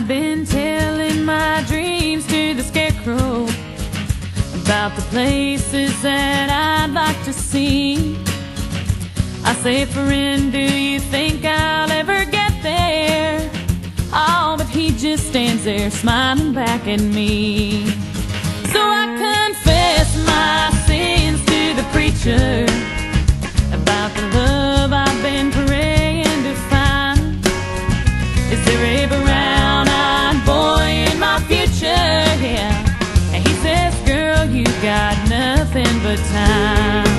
I've been telling my dreams to the scarecrow about the places that I'd like to see. I say, friend, do you think I'll ever get there? Oh, but he just stands there smiling back at me. So I confess my sins to the preacher about the love I've been praying to find. Is there a brown-eyed boy in my future? Yeah. And he says, girl, you got nothing but time.